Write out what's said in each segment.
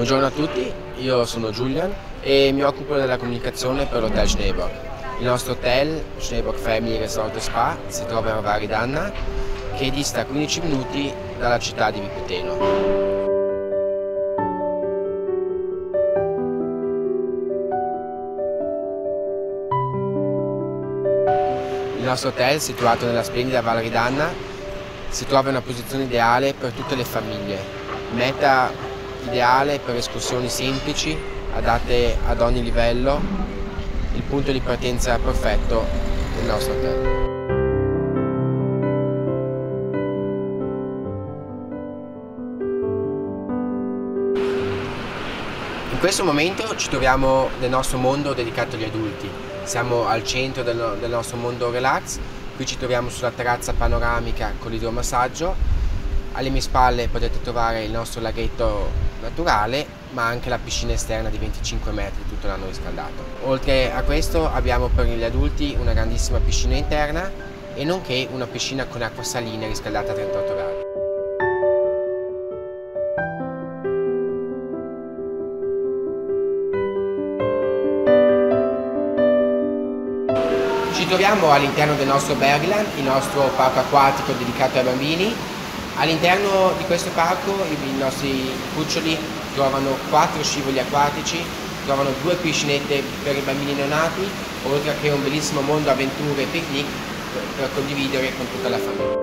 Buongiorno a tutti, io sono Julian e mi occupo della comunicazione per l'hotel Schneeberg. Il nostro hotel, Schneeberg Family Resort Spa, si trova a Val d'Anna, che dista 15 minuti dalla città di Vipiteno. Il nostro hotel, situato nella splendida Val d'Anna, si trova in una posizione ideale per tutte le famiglie, meta ideale per escursioni semplici, adatte ad ogni livello, il punto di partenza perfetto del nostro hotel. In questo momento ci troviamo nel nostro mondo dedicato agli adulti. Siamo al centro del nostro mondo relax. Qui ci troviamo sulla terrazza panoramica con l'idromassaggio. Alle mie spalle potete trovare il nostro laghetto naturale, ma anche la piscina esterna di 25 metri tutto l'anno riscaldato. Oltre a questo abbiamo per gli adulti una grandissima piscina interna e nonché una piscina con acqua salina riscaldata a 38 gradi. Ci troviamo all'interno del nostro Bergland, il nostro parco acquatico dedicato ai bambini. All'interno di questo parco i nostri cuccioli trovano 4 scivoli acquatici, trovano 2 piscinette per i bambini neonati, oltre che un bellissimo mondo avventure e picnic per condividere con tutta la famiglia.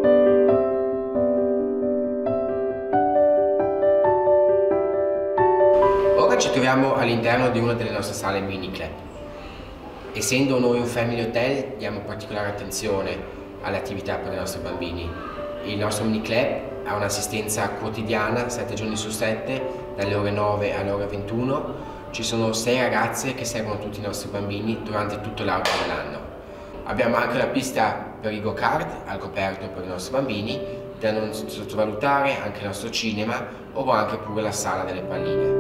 Ora ci troviamo all'interno di una delle nostre sale mini club. Essendo noi un family hotel, diamo particolare attenzione alle attività per i nostri bambini. Il nostro mini club ha un'assistenza quotidiana, 7 giorni su 7, dalle ore 9 alle ore 21. Ci sono 6 ragazze che seguono tutti i nostri bambini durante tutto l'arco dell'anno. Abbiamo anche la pista per i go-kart al coperto per i nostri bambini, da non sottovalutare anche il nostro cinema o anche pure la sala delle palline.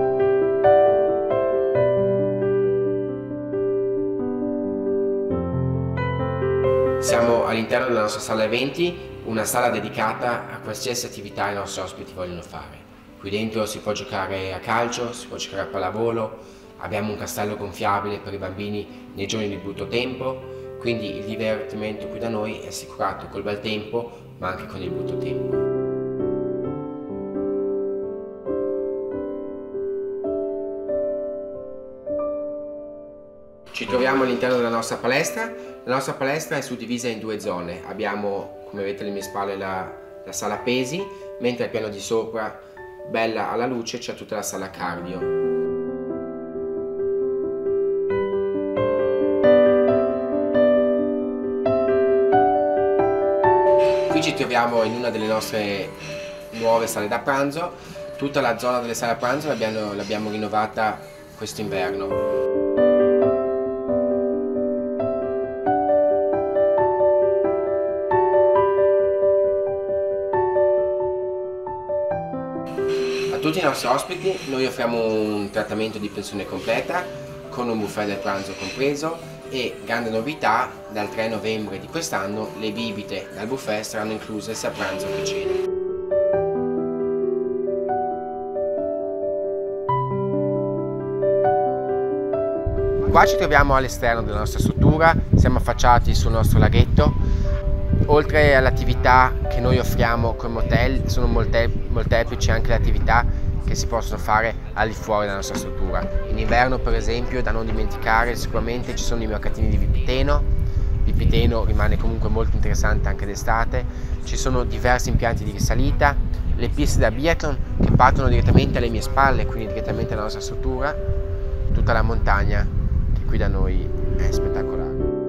Siamo all'interno della nostra sala eventi, una sala dedicata a qualsiasi attività i nostri ospiti vogliono fare. Qui dentro si può giocare a calcio, si può giocare a pallavolo, abbiamo un castello gonfiabile per i bambini nei giorni di brutto tempo, quindi il divertimento qui da noi è assicurato col bel tempo ma anche con il brutto tempo. Ci troviamo all'interno della nostra palestra. La nostra palestra è suddivisa in 2 zone. Abbiamo, come vedete alle mie spalle, la sala pesi, mentre al piano di sopra, bella alla luce, c'è tutta la sala cardio. Qui ci troviamo in una delle nostre nuove sale da pranzo. Tutta la zona delle sale da pranzo l'abbiamo rinnovata quest'inverno. A tutti i nostri ospiti noi offriamo un trattamento di pensione completa con un buffet del pranzo compreso e, grande novità, dal 3 novembre di quest'anno le bibite dal buffet saranno incluse sia a pranzo che cena. Qua ci troviamo all'esterno della nostra struttura, siamo affacciati sul nostro laghetto. Oltre all'attività che noi offriamo come hotel, sono molteplici anche le attività che si possono fare al di fuori della nostra struttura. In inverno, per esempio, da non dimenticare, sicuramente ci sono i mercatini di Vipiteno. Vipiteno rimane comunque molto interessante anche d'estate. Ci sono diversi impianti di risalita, le piste da biathlon che partono direttamente alle mie spalle, quindi direttamente dalla nostra struttura, tutta la montagna che qui da noi è spettacolare.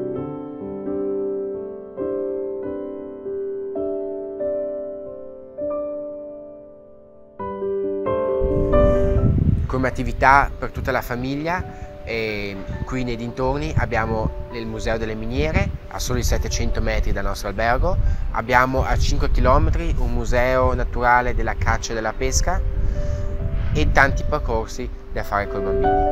Come attività per tutta la famiglia, qui nei dintorni abbiamo il Museo delle Miniere a soli 700 metri dal nostro albergo, abbiamo a 5 km un museo naturale della caccia e della pesca e tanti percorsi da fare con i bambini.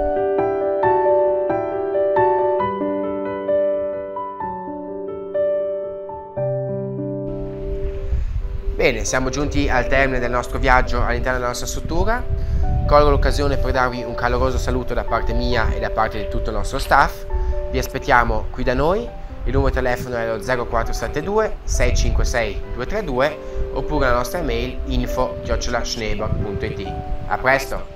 Bene, siamo giunti al termine del nostro viaggio all'interno della nostra struttura. Colgo l'occasione per darvi un caloroso saluto da parte mia e da parte di tutto il nostro staff. Vi aspettiamo qui da noi, il numero di telefono è lo 0472 656 232 oppure la nostra email info@schneeberg.it. A presto!